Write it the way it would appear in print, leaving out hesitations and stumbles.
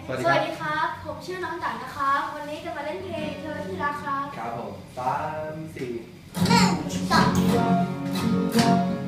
สวัสสวัสดีดีครับครับ ผมชื่อน้องตันนะครับ วันนี้จะมาเล่นเพลงเธอที่รักครับครับผม3 4 1 2